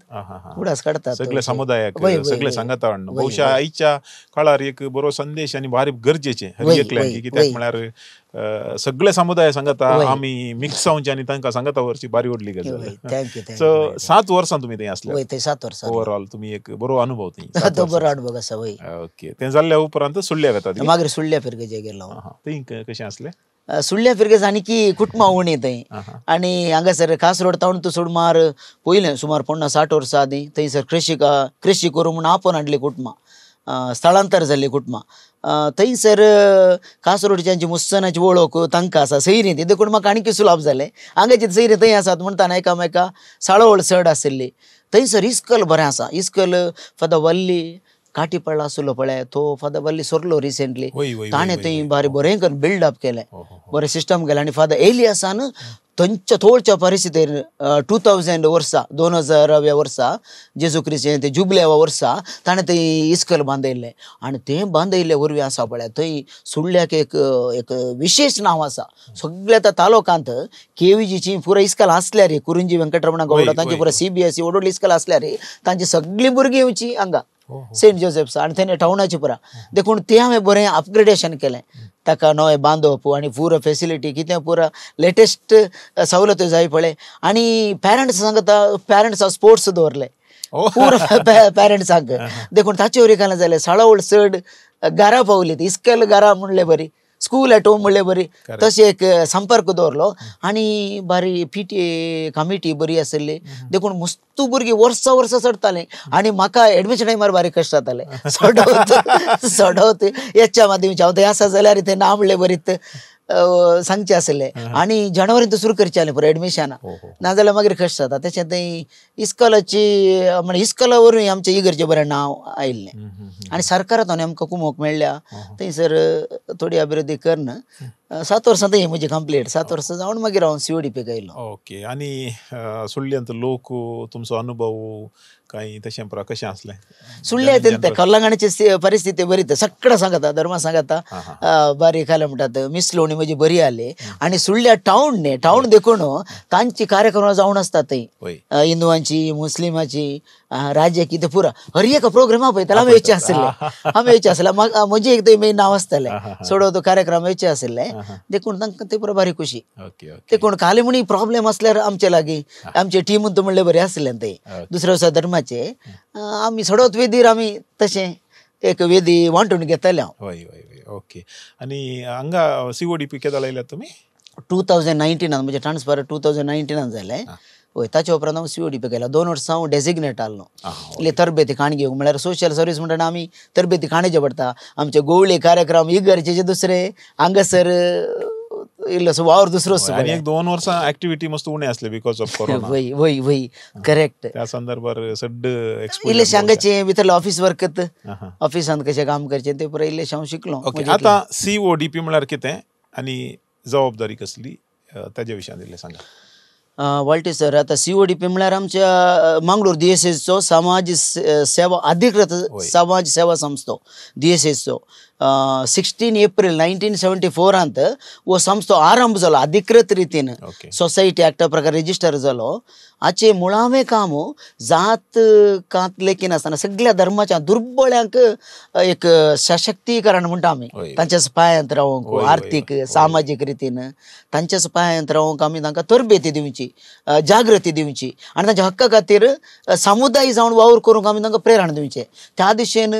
सगळे समुदायाक सगळे सांगता. बहुशा आयच्या काळार एक बरो संदेश आनी भारी गरजेचे हर एकल्याक, कित्याक म्हळ्यार सगळे समुदाय सांगता आमी मिक्स जावचे आनी तांकां सांगता व्हरची बारी व्हडली गजाल. सो 7 वर्सां तुमी थंय आसले. 7 वर्सां ओवरऑल तुमी एक बरो अनुभव थंय. तो बरो अनुभव आसा. वय ओके. तें जाल्ल्या उपरांत सुळ्या वतात. मागीर सुळ्या फिरगेचे गेलो. थंय कशें आसलें? सुळ्या फिरगेस आनी कुटुंबां उणी थंय. आनी हांगासर कासरोड तावन तूं सुमार पयलें सुमार 50-60 वर्सां आदी थंयसर कृषी करूं म्हूण आपण हाडली कुटुंबां, स्थळांतर जाल्ली कुटुंबां. थंयसर कासरोडच्यांची मुस्तनाची वळख तांकां आसा सैरी. ती देखून म्हाका आनीक सुलाभ जालें. हांगाची सैरी थंय आसात म्हणटाना एकामेका साळवळ चड आशिल्ली. थंयसर इस्कल बरें आसा. इस्कल फादर वल्ली काटी पडला आसलो पळय, तो फादर वल्ली सरलो रिसेंटली. ताणें थंय बरें करून बिल्डअप केलें, बरें सिस्टम केलें. आनी फादर एलियासान थंयच्या थोडच्या परिस्थितीर 2000 वर्सा 2000व्या वर्सा जेजू क्रिस्तान ते जुबलेवा वर्सा ताणें थंय इस्कल बांदयल्लें. आनी तें बांदयल्ले वरवीं आसा पळय थंय सुळ्याक एक विशेष नांव आसा. सगळ्या त्या तालुकांत केवीजीची पुरो इस्कल आसल्यार कुरुंजी वेंकटरमण गौड तांची पुरो CBSE व्हडली इस्कल आसल्यार तांची सगळीं भुरगीं येवची हांगा सेंट जोसेफ्स आनी थंय टावनाची पुरा. देखून तें हांवें बरें अपग्रेडेशन केलें. ताका नवें बांदप आनी पुरो फेसिलिटी कितें पुरो लेटेस्ट सवलत्यो जाय पळय. आनी पेरंट्स सांगता पेरंट्साक स्पोर्ट्स दवरले पुरो पेरंट्सांक. देखून ताचे वरी कांय जालें साळवळ चड घरा पावली. इस्कल घरा म्हणलें बरी स्कूल एट होम म्हणले बरी तशें एक संपर्क दवरलो आनी बारी PTA कमिटी बरी आसली देखून मस्त भुरगीं वर्सां चडतालीं आनी म्हाका एडमिशन टायमार बारी कश्ट जाताले सडवत हेच्या माध्यमाचे हांव थंय आसा जाल्यार थंय ना म्हणलें बरीत सांगचे आसले आनी जनवरींत सुरू करचें पुरो एडमिशना नाजाल्यार मागीर कश्ट जाता तेच्या थंय इस्कॉलाची म्हणजे इस्कॉला वरून आमच्या इगर्जे बरें नांव आयिल्लें आनी सरकारांतल्यान आमकां कुमोक मेळ्ळ्या थंयसर थोडी अभिवृद्धी करन 7 वर्सां थंय म्हजी कंप्लीट 7 वर्सां जावन मागीर हांव CODP आयलो. ओके. आनी सुळ्यांत लोक तुमचो अनुभव काही तशें कशें आसलें सुळ्ळे ते कल्लांगाण्याची परिस्थिती बरी सगळं सांगता धर्मा सांगता बारी खाले म्हणटात मिसलोणी म्हजी बरी आली आनी सुळ्ळ्या टाऊन देखून तांची कार्यक्रम जावन आसतात थंय हिंदुवांची मुस्लिमाची राज्य कितें पुरा हर एक प्रोग्रामा पळयताले हांव येवचे आसले म्हजे एक मेन नांव आसतालें सोडो तो कार्यक्रम येवचे आसले देखून तांकां ते पुरो बारी खुशी देखून खाली म्हणी प्रॉब्लेम आसल्यार आमचे लागीं आमचे टीमून तो म्हणलें बरें आसलें ते दुसऱ्या वर्सा धर्माचे आमी सोडत वेदीर आमी तशें एक वेदी वांटून घेताले हांव. ओके. आनी हांगा CODP केदां लायल्यात तुमी 2019 म्हणजे ट्रान्सफर 2019 जालें होय ताचे उपरांत हांव CODP केला 2 वर्सां हांव डेजिग्नेट आसलो इल्ले तरबेती खाण घेवंक म्हळ्यार सोशल सर्वीस म्हणटा आमी तरबेती खाणेचे पडटा आमचे गोवळे कार्यक्रम इगर्जेचे दुसरे हांगासर इल्लोसो वावर दुसरो आनी 2 वर्सां एक्टिविटी मस्त उणे आसले बिकॉज ऑफ कोरोना. वय करेक्ट. त्या संदर्भार सड्ड इल्ले सांगाचे भितरले ऑफिस वर्क ऑफिसांत कशें काम करचें ते पुरो इल्लेशें हांव शिकलो. आतां CODP म्हळ्यार कितें आनी जबाबदारी कसली ताजे विशयान इल्लें सांगा. वाल्टी सर आता CODP म्हळ्यार आमच्या मंगळूर DSSचो समाज सेवा अधिकृत समाज सेवा संस्थो DSSचो 16 एप्रिल 1974 वो संस्थो आरंभ जालो अधिकृत रितीन सोसायटी एक्टा प्रकार रजिस्टर जालो. हाचे मुळावें काम जात कांत लेखीन आसतना सगळ्या धर्माच्या दुर्बळ्यांक एक सशक्तीकरण म्हणटा आमी तांच्याच पांयांत रावंक आर्थीक सामाजीक रितीन तांच्याच पांयांत रावंक आमी तांकां तरबेती दिवची जागृती दिवची आनी तांच्या हक्का खातीर समुदाय जावन वावर करूंक आमी तांकां प्रेरणा दिवचें. त्या दिशेन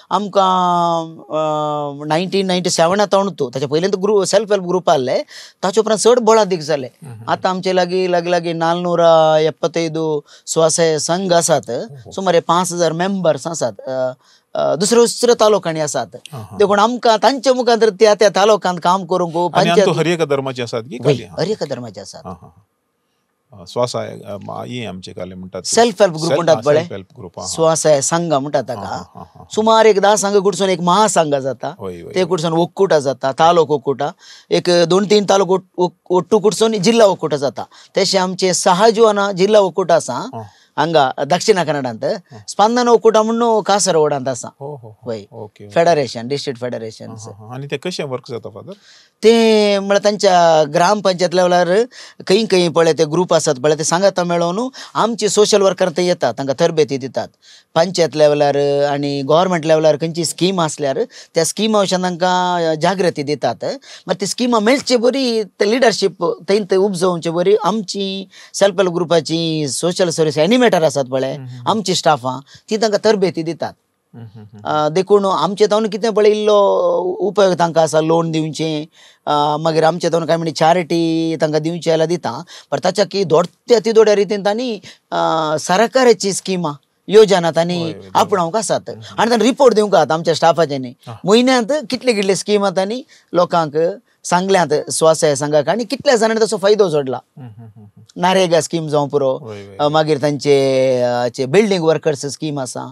आमकां 1997 तो ताच्या पयलीं ग्रुप सेल्फ हेल्प ग्रुप आसले ताचे उपरांत चड बळ अदीक जाले. आतां आमचे लागीं 475 स्वसहाय संघ आसात सुमारे 5000 मेंबर्स आसात दुसऱ्या तालुकांनी आसात देखून आमकां तांच्या मुखार त्या तालुकांत काम करूंक हर एक धर्माचे आसात की हर एक धर्माचे आसात. स्वसहाय हे आमचे काले म्हणटात सेल्फ हेल्प ग्रुप म्हणटात पळय स्वसहाय संघ म्हणटात ताका सुमार एक 10 संघ कडसून एक महासंघ जाता ते कडसून ओक्कुटा जाता तालुको ओक्कुटा एक 2-3 तालुको ओट्टू कडसून जिल्हा ओक्कुटा जाता. तशें आमचे 6 जुवाना जिल्हा ओक्कुटा आसा हांगा दक्षिण कन्नडांत स्पंदन ओक्कुटा म्हणून कासरवाडांत आसा वय फेडरेशन डिस्ट्रिक्ट फेडरेशन. आनी ते कशें वर्क जाता फादर ते म्हळ्यार तांच्या ग्रामपंचायत लेवलार खंय पळय ते ग्रुप आसात पळय ते सांगाता मेळोवन आमचे सोशल वर्कर ते येतात तांकां तरबेती दितात. पंचायत लेवलार आनी गव्हर्मेंट लेवलार खंयची स्कीम आसल्यार त्या स्किमा विशयान तांकां जागृती दितात. मागीर ती स्किमा मेळचे बरी ते लिडरशीप थंय उपजोवचे बरी आमची सेल्फ हेल्प ग्रुपाची सोशल सर्वीस एनिमेटर आसात पळय आमची स्टाफां ती तांकां तरबेती दितात. देखून आमचे तावन कितें पळय इल्लो उपयोग तांकां आसा लोन दिवचें मागीर आमचे तावन कांय म्हणजे चॅरिटी तांकां दिवची जाल्यार दिता पण ताच्या की दोड्या रितीन तांणी सरकाराची स्किमा योजना तांणी आपणावंक आसात आनी तांणी रिपोर्ट दिवंक आसात आमच्या स्टाफाच्यांनी म्हयन्यांत कितले स्किमा तांणी लोकांक सांगल्यात स्वसहाय संघाक आनी कितल्या जाणांनी ताचो फायदो जोडला. नारेगा स्कीम जावं पुरो मागीर तांचे बिल्डींग वर्कर्स स्कीम आसा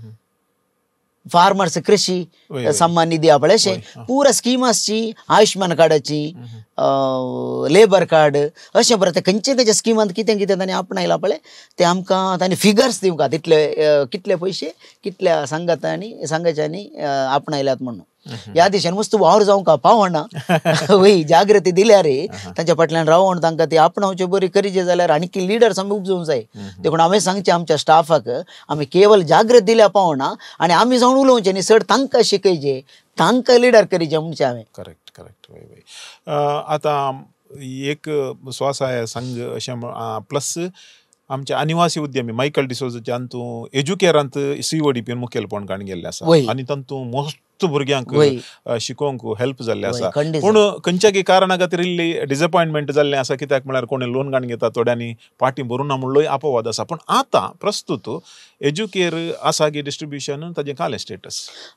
फार्मर्स कृषी सम्मान निधी हा पळय अशें पुरा स्कीम आसची आयुष्मान कार्डाची लेबर कार्ड अशें परत खंयचे स्किमांत कितें तांणी आपणायलां पळय ते आमकां तांणी फिगर्स दिवंक तितले कितले पयशे कितल्या संघाच्यांनी आपणायल्यात म्हणून ह्या दिशेन मस्त वावर जावंक पावना वय जागृती दिल्यार तांच्या फाटल्यान रावून तांकां ती आपणावचे बरी करीचे जाल्यार आनी लिडर्स आमी उपजोवंक जाय. देखून हांवें सांगचें आमच्या स्टाफाक आमी केवल जागृत दिल्या पावना आनी आमी जावन उलोवचें न्ही चड तांकां शिकयचें तांकां लिडर करीचें म्हणचें हांवें. करेक्ट आतां एक स्वसहाय संघ अशें प्लस आमचे अनिवासी उद्यमी मायकल डिसोजाच्यान तूं एज्युकेरांत CODP मुखेलपण काण गेल्ले आसा आनी तातूंत मोस्ट भुरग्यांक वय. शिकोवंक हेल्प जाल्ले आसा खंडीत पूण खंयच्या कारणा खातीर इल्ली डिसअपॉयंटमेंट जाल्लें आसा कित्याक म्हळ्यार कोणी लोन काडून घेता थोड्यांनी पाटी भरूं ना म्हणलोय अपवाद आसा पूण आतां प्रस्तुत एज्युकेर आसा की डिस्ट्रिब्युशन ताजें कालें स्टेटस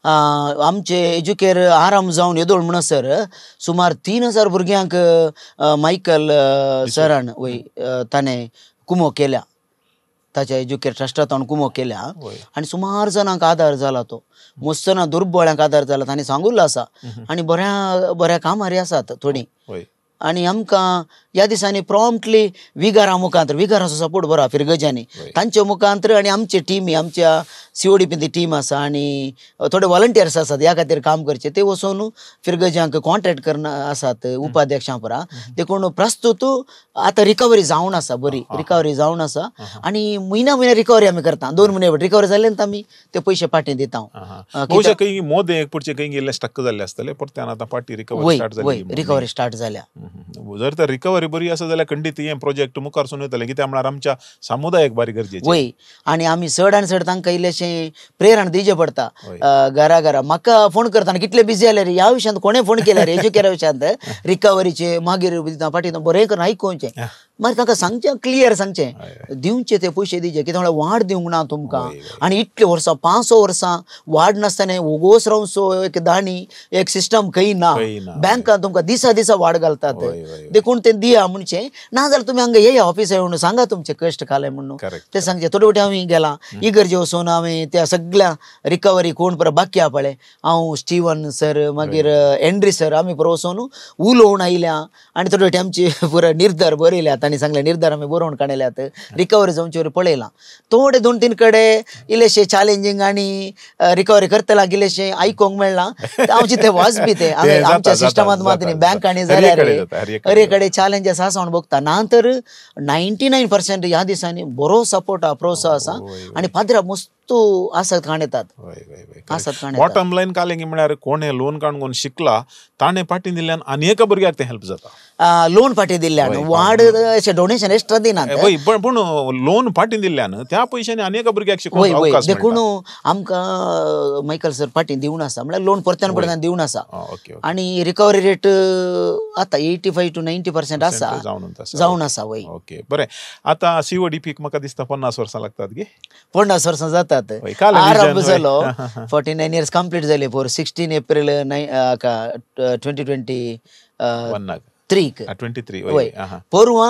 आमचे एज्युकेर आराम जावन येदोळ म्हणसर सुमार 3000 भुरग्यांक मायकल सरान वय ताणें कुमो केल्या ताच्या एज्युकेर ट्रस्टांत कुमो केल्या आनी सुमार जाणांक आदार जाला तो मस्तना दुर्बळ्यांक आदार जाला तांणी सांगुल्लो आसा आनी बऱ्या बऱ्या कामारी आसात थोडी आनी आमकां ह्या दिसांनी प्रॉम्प्टली विगारा मुखांतर विगाराचो सपोर्ट बरो फिरगजांनी तांचे मुखांतर आनी आमचे टीमी आमच्या CODP ती टीम आसा आनी थोडे वॉलंटियर्स आसात ह्या खातीर काम करचे ते वचून फिरगजांक कॉन्ट्रॅक्ट करना आसात उपाध्यक्षां परा देखून प्रस्तुत आतां रिकवरी जावन आसा बरी रिकवरी जावन आसा आनी म्हयन्या रिकवरी आमी करता 2 म्हयने रिकवरी जाले आमी ते पयशे पाटी दिता बहुशा खंय मोदे पुढचे खंय गेल्ले स्टक जाल्ले आसतले परत्यान आतां पाटी रिकवरी स्टार्ट जाली रिकवरी स्टार्ट जाल्या जर तर रिकवरी बरी आसा जाल्यार खंडीत हे प्रोजेक्ट मुखार सुरू येतले कित्याक म्हळ्यार आमच्या समुदायाक बारी गरजेची वय आनी आमी चड आनी चड तांकां इल्लेशें प्रेरण दिवचें पडटा घरा घरा म्हाका फोन करता कितले बिजी जाल्यार ह्या विशयांत कोणें फोन केल्यार एज्युकेरा विशयांत रिकवरीचे मागीर पाटी बरें करून आयकोवचें मागीर तांकां सांगचें क्लियर सांगचें दिवचे ते पयशे दिवचे कित्याक म्हळ्यार वाड दिवंक ना तुमकां आनी इतले वर्सां 500 वर्सां वाड नासतना वोगोस रावन सो एक दाणी एक सिस्टम खंय ना बँकान तुमकां दिसा दिसा वाड घालतात देखून ते दिया म्हणचे ना जाल्यार तुमी हांगा येया ऑफिसा येवन सांगा तुमचे कश्ट काले म्हणून ते सांगचे थोडे फावटी हांव गेला इगर्जे वचून हांवें त्या सगळ्या रिकवरी कोण पळय बाकी आहा पळय हांव स्टीवन सर मागीर एंड्री सर आमी पळय वचून उलोवन आयल्या आनी थोडे फावटी आमची पुरो निर्धार बरयल्यात तांणी सांगलें निर्धार आमी बरोवन काडल्यात रिकवरी जावचे वर पळयलां थोडे 2-3 कडेन इल्लेशें चॅलेंजींग आनी रिकवरी करतला इल्लेशें आयकोंक मेळना हांव चिंते वाचपी ते आमच्या सिस्टमांत मात न्ही बँक आनी जाल्यार अरे कडेन चॅलेंजीस आसा म्हण बघता ना तर 99% ह्या दिसांनी बरो सपोर्ट आहा प्रोत्साह आसा आनी पाद्र्या मस्त आसत काणयतात बॉटम लायन कालें म्हळ्यार कोणें लोन काडून शिकला ताणें पाटी दिल्ल्यान आनी एका भुरग्याक तें हेल्प जाता लोन पाटी दिल्ल्यान वाड डोनेशन एक्स्ट्रा दिनात पूण लोन पाटी दिल्ल्यान त्या पयशांनी आनी एका भुरग्याक शिकोवपाक अवकाश मेळटा देखून आमकां मायकल सर पाटी दिवन आसा म्हळ्यार लोन परत्यान दिवन आसा आनी रिकवरी रेट आतां 85 to 90% आसा जावन आसा वय ओके बरें आतां CODPक म्हाका दिसता 50 वर्सां लागतात गे 50 वर्सां जातात आरंभ जालो 49 years कंप्लीट जाले फॉर 16 एप्रिल 2023 पोरवां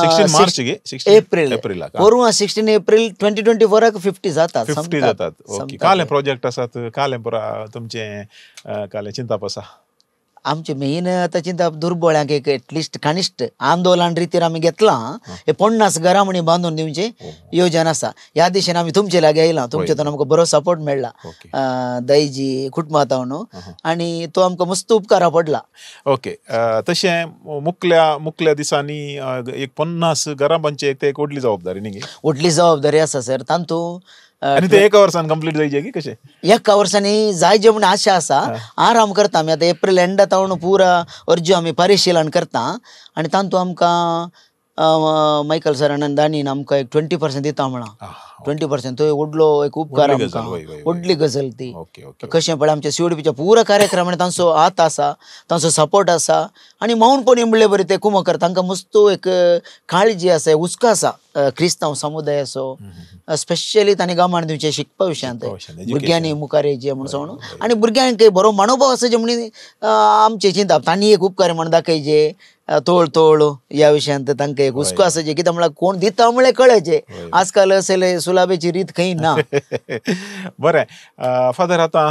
एप्रिल पोरवां 16 एप्रिल 2024 50 जातात ओके कालें प्रोजेक्ट आसात कालें पुरा तुमचे कालें चिंता आसा आमचे मेन आतां चिंता दुर्बळ्यांक एक एटलिस्ट कनिश्ट आंदोलन रितीर आमी घेतलां हे 50 घरां म्हणी बांदून दिवचे येवजन आसा ह्या दिशेन आमी तुमचे लागीं येयला तुमचेतून आमकां बरो सपोर्ट मेळ्ळा दयजी कुटुंबातावन आनी तो आमकां मस्त उपकारा पडला ओके तशें मुखल्या दिसांनी एक 50 घरां बांदचे ते एक व्हडली जबाबदारी न्ही व्हडली जबाबदारी आसा सर तातूंत आनी ते एका वर्सान कंप्लीट जायचे की कशें एका वर्सांनी जायचे म्हण आशा आसा आराम करता आमी आतां एप्रील एंडात हांव पुरा अर्ज आमी परिशीलन करता आनी तातूंत आमकां मायकल सरान दानीन आमकां एक 20% दिता म्हणा 20% तो व्हडलो एक उपकार आमकां व्हडली गजाल ती कशें पळय आमच्या CODPच्या पुरा कार्यक्रमांनी तांचो हात आसा तांचो सपोर्ट आसा आनी माऊंटपणी म्हणले बरें ते कुमकर तांकां मस्त एक काळजी आसा हुस्को आसा क्रिस्तांव समुदाय असो स्पेशली तांणी गमान दिवचे शिकपा विशयांत भुरग्यांनी मुखार येवचे म्हूण सोडून आनी भुरग्यांक बरो मनोभाव आसा जे म्हणी आमचे चिंता तांणी एक उपकार म्हण दाखयचे तोळ ह्या विशयांत तांकां एक हुस्को आसाचे कित्याक म्हळ्यार कोण दिता म्हळ्यार कळचे आजकाल असले सुलाभेची रीत खंय ना बरें फादर आतां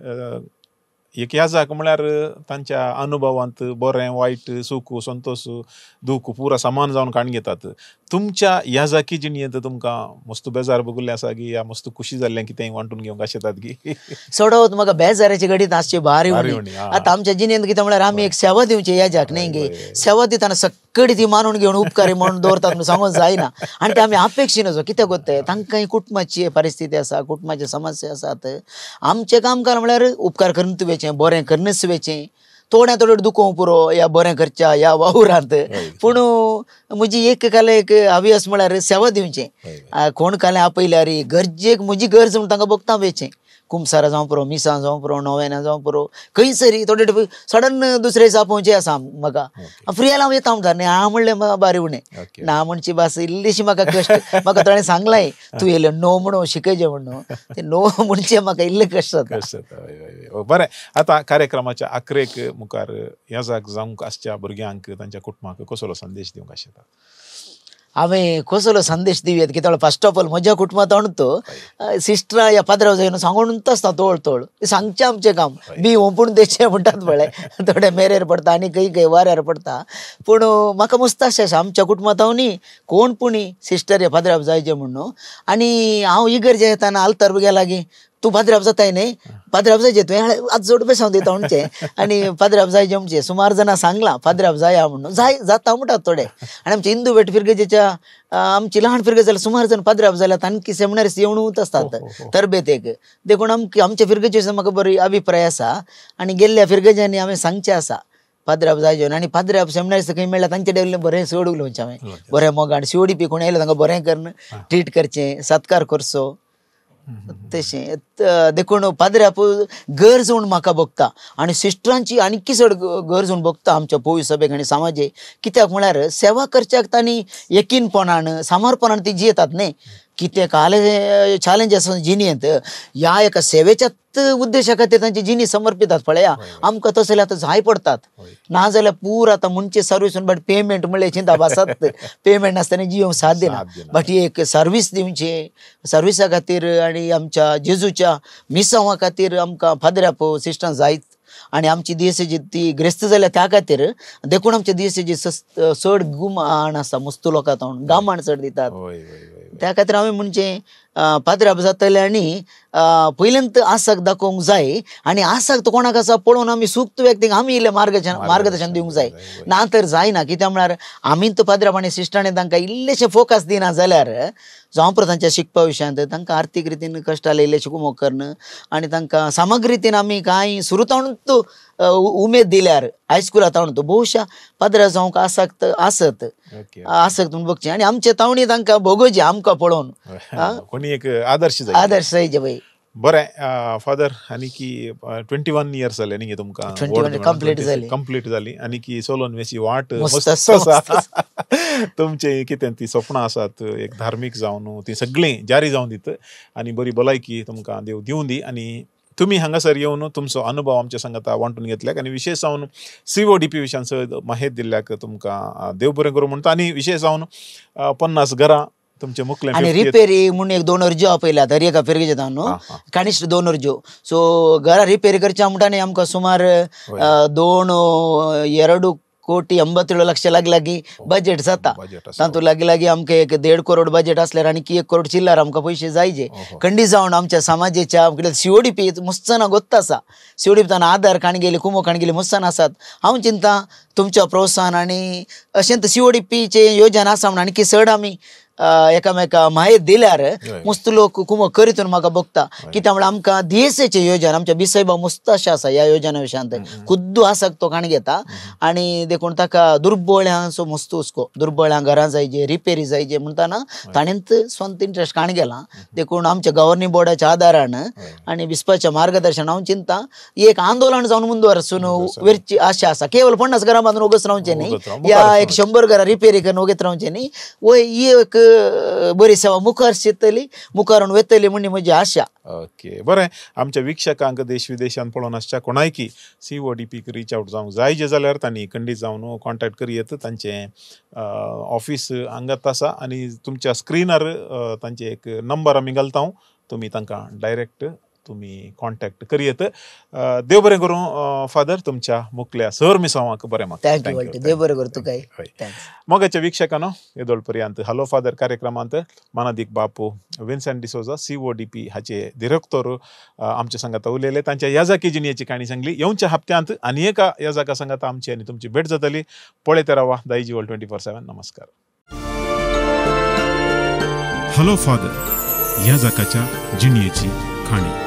एक याजाक म्हळ्यार तांच्या अनुभवांत बरें वायट सूख संतोष दूख पुरा समान जावन काण घेतात तुमच्या याजाकी जिणेंत तुमकां मस्त बेजार भोगुल्लें आसा की या मस्त खुशी जाल्लें कितेंय वांटून घेवंक आशेतात की सोडवत म्हाका बेजाराची घडीत आसची भारी आतां आमच्या जिणेंत कितें म्हळ्यार आमी एक सेवा दिवची याजाक न्ही गे सेवा दितना सकडी ती मानून घेवन उपकारी म्हणून दवरतात म्हणून सांगून जायना आनी ते आमी अपेक्षीन वचो कित्याक कोत्ताय तांकांय कुटुंबाची परिस्थिती आसा कुटुंबाचे समस्या आसात आमचें कामकार म्हळ्यार उपकार करून तुवेचें बरें करूनच वेचें थोड्या थोडे दुखोवं पुरो या बरें करच्या ह्या वावरांत पूण म्हजी एक काले एक हवीस म्हळ्यार सेवा दिवचें कोण कालें आपयल्यार गरजेक म्हजी गरज म्हूण तांकां बघता वेचें कुमसारा जावं पुरो मिसां जावं पुरो नोवेना जावं पुरो खंयसरी थोडे सडन दुसरे दिसा पोवचे आसा म्हाका फ्री जाल्यार हांव येता म्हणटा न्ही हांव म्हणलें म्हाका बारी उणें ना म्हणची भास इल्लीशी म्हाका कश्ट म्हाका ताणें सांगलाय तूं येयलें नो म्हणून शिकयचें म्हणून ते नो म्हणचे म्हाका इल्लें कश्ट जाता. बरें, आता कार्यक्रमाच्या आखरेक मुखार येजाक जावंक आसच्या भुरग्यांक तांच्या कुटुंबाक कसलो संदेश दिवंक आशिल्लो? हांवें कसलो संदेश दिवयात कित्याक फर्स्ट ऑफ ऑल म्हज्या कुटुंबांत तो सिस्टरा या पाद्राव जायन सांगूनच आसता तोळ सांगचें आमचें काम बी ओंपून तेचें म्हणटात पळय थोडे मेरेर पडटा आनी खंय वाऱ्यार पडटा. पूण म्हाका मस्त आशा आमच्या कुटुंबांत हांव न्ही कोण पुणी सिस्टर या पाद्राव जायचें म्हणून आनी हांव इगर्जे येताना आल्तार बी लागीं तूं पाद्राव जाताय न्ही पाद्राव जायचे तुवें आज जोड बेसांव दिता म्हणचें आनी पाद्राव जायचें म्हणचें सुमार जाणां सांगलां पाद्राव जाया म्हणून जाता म्हणटात थोडे. आनी आमचे हिंदू भेट फिरगेजेच्या आमची ल्हान फिरगेज जाल्यार सुमार जण पाद्राव जाल्यात तांकी सेमिनारीस येवनूच असतात तरबेतेक देखून आमच्या फिरगेचे म्हाका बरी अभिप्राय आसा आनी गेल्ल्या फिरगेज्यांनी हांवें सांगचें आसा पाद्राव जायचे आनी पाद्राव सेमिनारीस खंय मेळ्ळ्यार तांचे डेवलें बरें सोड उलोवचें हांवें बरें मोगान शिवडी पी कोण येयलें तांकां बरें करून ट्रीट करचें सत्कार करचो तशें देखून पाद्राप गरज म्हूण म्हाका भोगता आनी सिस्टरांची आनीक चड गरज म्हूण भोगता आमच्या पोवी सभेक आनी समाजेक. कित्याक म्हळ्यार सेवा करच्याक तांणी यकीनपणान समर्पणान ती जियेतात न्ही. कितें काले चॅलेंज आसा जिणेंत ह्या एका सेवेच्याच उद्देशा खातीर तांची जिणी समर्पितात पळया आमकां तसले आतां जाय पडतात ना जाल्यार पूर आतां म्हणचे सर्वीस बट पेमेंट म्हणल्यार चिंता भासात पेमेंट नासतना जियोंक साध्य ना बट ही एक सर्वीस दिवचे सर्विसा खातीर आनी आमच्या जेजूच्या मिसांवा खातीर आमकां पाद्राप सिस्टरां जायत आनी आमची दिएसएची ती ग्रेस्त जाल्या त्या खातीर देखून आमच्या दिएसएची चड गुमान आसा मस्त लोकां गामान चड दितात त्या खातीर हांवें म्हणजे पाद्राप जातले आनी पयलेंत आसाक दाखोवंक जाय आनी आसाक तो कोणाक आसा पळोवन आमी सुक्त व्यक्तीक आमी इल्लें मार्गदर्शन दिवंक जाय ना तर जायना. कित्याक म्हळ्यार आमीच पाद्राप आनी सिस्टरांनी तांकां इल्लेशें फोकस दिना जाल्यार जावं पुरो तांच्या शिकपा विशयांत तांकां आर्थीक रितीन कश्ट आले इल्लेशें कुमोग करन आनी तांकां सामग्री रितीन आमी कांय सुरतावणूच उमेद दिल्यार हायस्कुलांत हाडून भोवशा पाद्रा जावंक आसक्त म्हणून बघचें आनी आमचे तावणी तांकां भोगोवचें आमकां पळोवन कोणी एक आदर्श जायचे पळय. बरें फादर आनी की 21 इयर्स जाले न्ही तुमकां कंप्लीट जाली आनी की चलोन वेची वाट मस्त आसा तुमचे कितें ती स्वप्नां आसात एक धार्मीक जावन ती सगळीं जारी जावन दित आनी बरी भलायकी तुमकां देव दिवं दी आनी तुमी हांगासर येवन तुमचो अनुभव आमच्या सांगाता वांटून घेतल्याक आनी विशेश जावन CODP विशयान चड माहिती दिल्ल्याक तुमकां देव बरें करूं म्हणटा आनी विशेश जावन 50 घरां तुमचे मुखले आनी रिपेरी म्हणून एक 2 अर्जो पयल्या तरी एका फिरगेचे न्हू कानिश्ट 2 अर्जो सो घरा रिपेरी करच्या म्हणटा न्ही आमकां सुमार 2 कोटी 87 लक्ष लागीं बजेट जाता तातूंत लागीं आमकां एक 1.5 करोड बजेट आसल्यार आनी 1 करोड चिल्लर आमकां पयशे जायचे खंडी जावन आमच्या समाजाच्या CODP मुस्तना गोत्त आसा CODP ताना आधार काणगेली कुमो काणगेली मुस्तान आसात. हांव चिंता तुमच्या प्रोत्साहन आनी अशें CODPचे योजना आसा म्हण आनी चड आमी एकामेका माहीत दिल्यार मस्त लोक कुमो करीतून म्हाका बघता कित्याक म्हळ्यार आमकां DSAचे योजना आमच्या बिसायबा मस्त अशें आसा ह्या योजना विशयांत खुद्द आसाक तो काण घेता आनी देखून ताका दुर्बळ्यांचो मस्त हुस्को दुर्बळ्यांक घरां जायचे रिपेरी जायचे म्हणटाना ताणेंच स्वंत इंट्रस्ट काण गेला देखून आमच्या गव्हर्निंग बोर्डाच्या आदारान आनी बिस्पाच्या मार्गदर्शन हांव चिंता एक आंदोलन जावन मुंद वरसून वेरची आशा आसा केवळ 50 घरां बांदून ओगच रावचे न्ही या एक 100 घरां रिपेरी करून ओगेत रावचे न्ही वय ही एक बरी सेवा मुखार शिरतली मुखारून वेतली म्हणून म्हजी आशा. ओके बरें आमच्या विक्षकांक देश विदेशांत पळोवन आसच्या कोणायकी CODP रीच आउट जावंक जाय जाल्यार तांणी खंडीत जावन कॉन्टॅक्ट करीत तांचें ऑफिस हांगात आसा आनी तुमच्या स्क्रिनार तांचे एक नंबर आमी घालता तुमी तांकां डायरेक्ट तुमी कॉन्टॅक्ट करीत. देव बरें करूं फादर तुमच्या मुखल्या सर मिसावांक बरें म्हाका देव बरें करूं तुका. मोगाच्या विक्षकांनो येदोळ पर्यंत हॅलो फादर कार्यक्रमांत मानादीक बापू विन्सेंट डिसोजा CODP हाचे डिरेक्टर आमच्या सांगाता उलयले तांच्या याजाकी जिणेची काणी सांगली. येवच्या हप्त्यांत आनी एका याजाका सांगाता आमची आनी तुमची भेट जातली. पळयत रावा दायजी वर्ल्ड 24/7. नमस्कार. हॅलो फादर या जाकाच्या जिणेची खाणी.